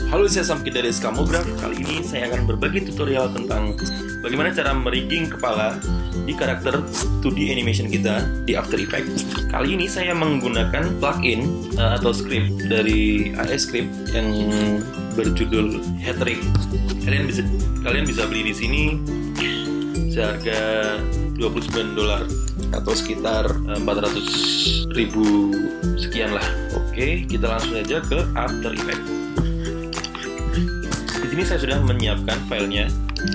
Halo, saya Samki dari Skamograph. Kali ini saya akan berbagi tutorial tentang bagaimana cara merigging kepala di karakter 2D animation kita di After Effects. Kali ini saya menggunakan plugin atau script dari AS Script yang berjudul Headrig. Kalian bisa beli di sini seharga $29 atau sekitar 400.000 sekian lah. Oke, kita langsung aja ke After Effects. Di sini saya sudah menyiapkan filenya,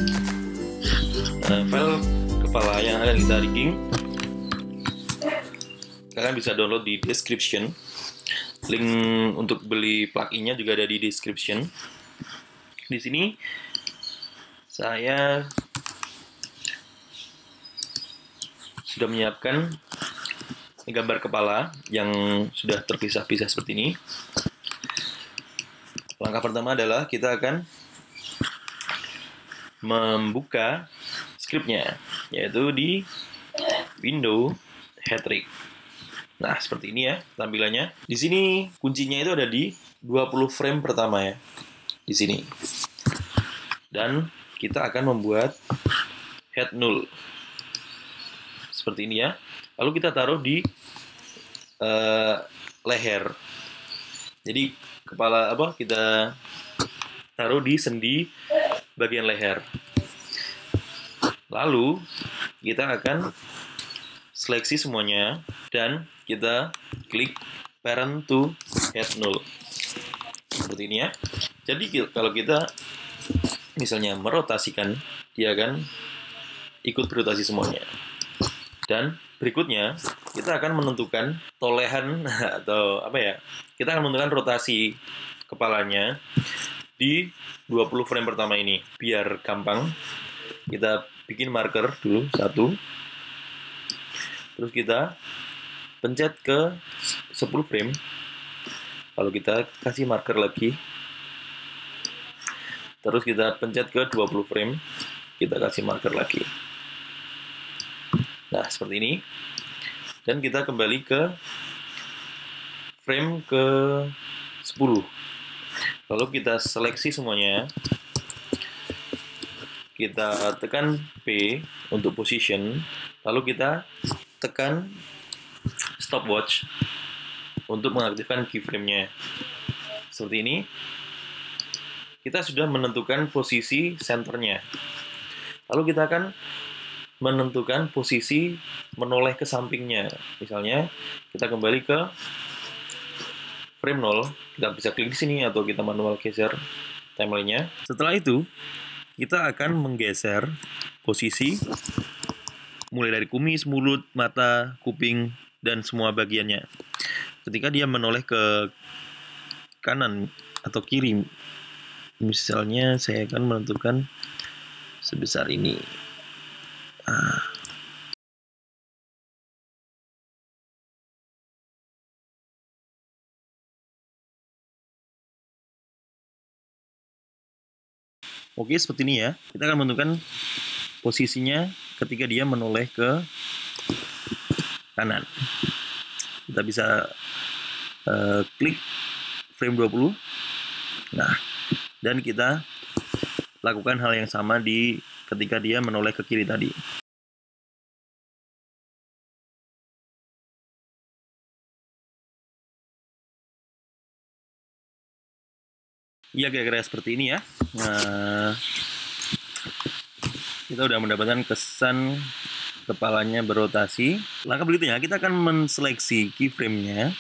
file kepala yang akan kita rigging. Kalian bisa download di description. Link untuk beli pluginnya juga ada di description. Di sini saya sudah menyiapkan gambar kepala yang sudah terpisah-pisah seperti ini. Langkah pertama adalah kita akan membuka scriptnya, yaitu di window Headrig. Nah, seperti ini ya tampilannya. Di sini kuncinya itu ada di 20 frame pertama ya, di sini. Dan kita akan membuat head null seperti ini ya. Lalu kita taruh di leher. Jadi kepala kita taruh di sendi bagian leher. Lalu kita akan seleksi semuanya dan kita klik parent to head null seperti ini ya. Jadi kalau kita misalnya merotasikan, dia akan ikut berotasi semuanya. Dan berikutnya kita akan menentukan tolehan atau kita akan menentukan rotasi kepalanya di 20 frame pertama ini. Biar gampang, kita bikin marker dulu 1. Terus kita pencet ke 10 frame. Lalu kita kasih marker lagi. Terus kita pencet ke 20 frame. Kita kasih marker lagi. Nah, seperti ini. Dan kita kembali ke frame ke 10. Lalu kita seleksi semuanya. Kita tekan P untuk position. Lalu kita tekan stopwatch untuk mengaktifkan keyframe-nya. Seperti ini. Kita sudah menentukan posisi senternya. Lalu kita akan menentukan posisi menoleh ke sampingnya. Misalnya, kita kembali ke frame 0, kita bisa klik di sini atau kita manual geser timeline-nya. Setelah itu, kita akan menggeser posisi mulai dari kumis, mulut, mata, kuping, dan semua bagiannya. Ketika dia menoleh ke kanan atau kiri, misalnya saya akan menentukan sebesar ini. Oke, seperti ini ya. Kita akan menentukan posisinya ketika dia menoleh ke kanan. Kita bisa klik frame 20. Nah, dan kita lakukan hal yang sama di ketika dia menoleh ke kiri tadi. Ya, kira-kira seperti ini ya. Nah, kita udah mendapatkan kesan kepalanya berotasi. Langkah berikutnya kita akan menseleksi keyframe-nya.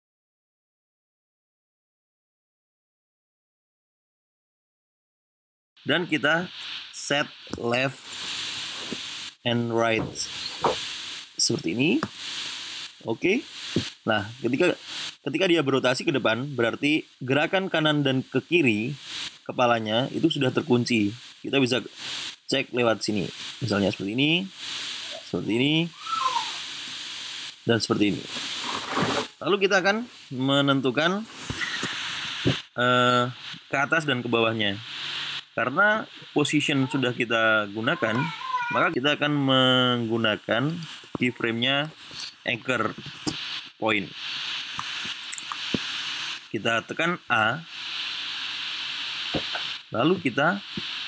Dan kita set left and right seperti ini. Oke. Nah, ketika dia berotasi ke depan, berarti gerakan kanan dan ke kiri kepalanya itu sudah terkunci. Kita bisa cek lewat sini. Misalnya seperti ini, dan seperti ini. Lalu kita akan menentukan ke atas dan ke bawahnya. Karena position sudah kita gunakan, maka kita akan menggunakan keyframe-nya anchor point. Kita tekan A Lalu kita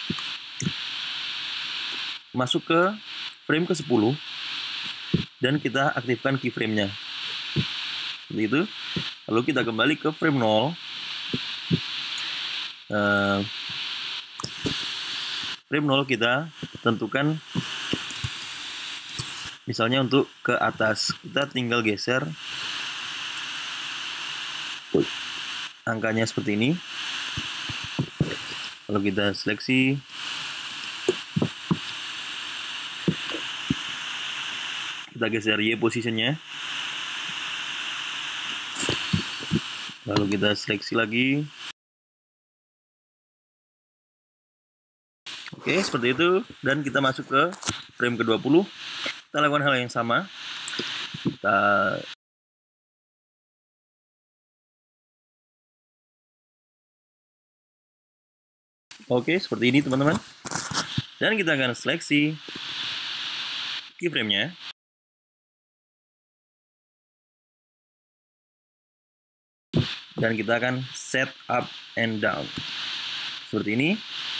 masuk ke frame ke-10 dan kita aktifkan keyframe-nya. Seperti itu. Lalu kita kembali ke frame 0. Frame 0 kita tentukan misalnya untuk ke atas. Kita tinggal geser angkanya seperti ini. Lalu kita seleksi. Kita geser Y positionnya. Lalu kita seleksi lagi. Oke, seperti itu. Dan kita masuk ke frame ke-20. Kita lakukan hal yang sama. Oke, seperti ini teman-teman. Dan kita akan seleksi keyframe-nya. Dan kita akan set up and down. Seperti ini.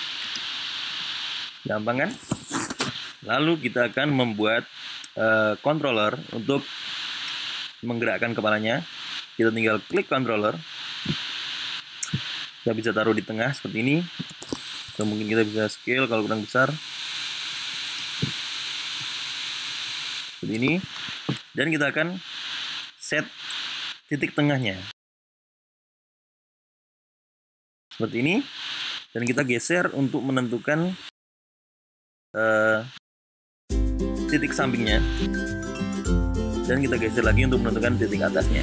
Gampang kan? Lalu kita akan membuat controller untuk menggerakkan kepalanya. Kita tinggal klik controller. Kita bisa taruh di tengah seperti ini. Atau mungkin kita bisa scale kalau kurang besar. Seperti ini. Dan kita akan set titik tengahnya. Seperti ini. Dan kita geser untuk menentukan titik sampingnya. Dan kita geser lagi untuk menentukan titik atasnya.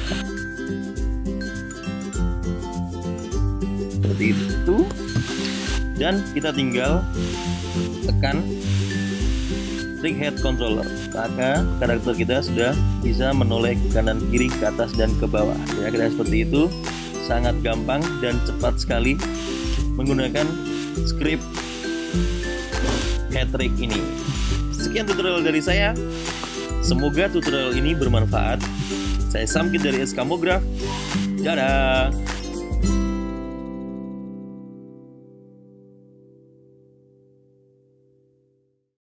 Seperti itu. Dan kita tinggal tekan klik head controller. Maka karakter kita sudah bisa menoleh ke kanan kiri, ke atas dan ke bawah. Kira-kira seperti itu. Sangat gampang dan cepat sekali menggunakan script hat trick ini. Sekian tutorial dari saya. Semoga tutorial ini bermanfaat. Saya Samkit dari SK Mograph. Dadah.